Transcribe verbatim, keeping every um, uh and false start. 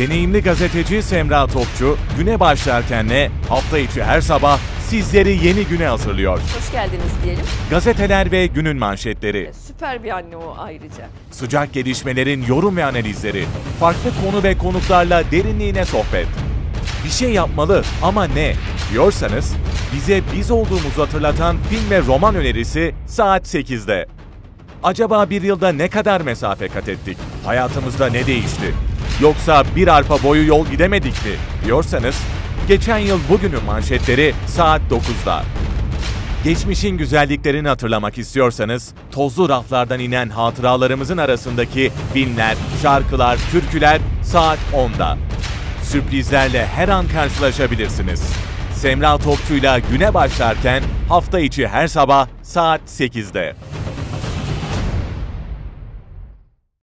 Deneyimli gazeteci Semra Topçu, güne başlarkenle hafta içi her sabah sizleri yeni güne hazırlıyor. Hoş geldiniz diyelim. Gazeteler ve günün manşetleri. Süper bir anne o ayrıca. Sıcak gelişmelerin yorum ve analizleri. Farklı konu ve konuklarla derinliğine sohbet. Bir şey yapmalı ama ne diyorsanız bize biz olduğumuzu hatırlatan film ve roman önerisi saat sekizde. Acaba bir yılda ne kadar mesafe kat ettik? Hayatımızda ne değişti? Yoksa bir arpa boyu yol gidemedik mi diyorsanız geçen yıl bugünün manşetleri saat dokuzda. Geçmişin güzelliklerini hatırlamak istiyorsanız tozlu raflardan inen hatıralarımızın arasındaki filmler, şarkılar, türküler saat onda. Sürprizlerle her an karşılaşabilirsiniz. Semra Topçu'yla güne başlarken hafta içi her sabah saat sekizde.